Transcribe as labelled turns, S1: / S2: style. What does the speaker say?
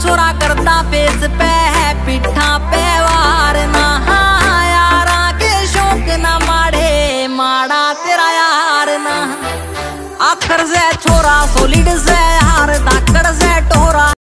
S1: छोरा करता फेस पे है पिठा पे वार ना यारा के शौक ना माड़े माड़ा तेरा यार ना आखर से छोरा सॉलिड से हार धाकड़ से टोरा।